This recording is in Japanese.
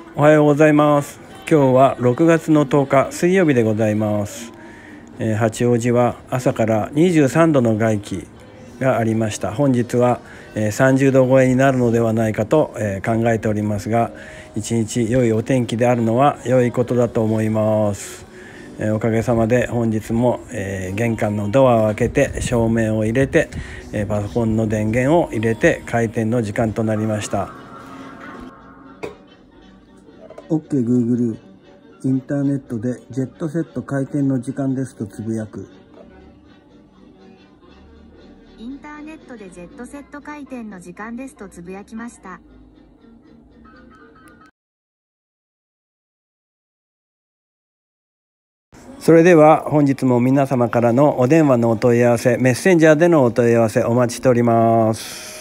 おはようございます。今日は6月の10日水曜日でございます。八王子は朝から23度の外気がありました。本日は30度超えになるのではないかと考えておりますが、一日良いお天気であるのは良いことだと思います。おかげさまで本日も玄関のドアを開けて照明を入れてパソコンの電源を入れて開店の時間となりました。 OK Google、 インターネットでジェットセット開店の時間ですとつぶやく。 インターネットでジェットセット開店の時間ですとつぶやきました。 それでは本日も皆様からのお電話のお問い合わせ、メッセンジャーでのお問い合わせお待ちしております。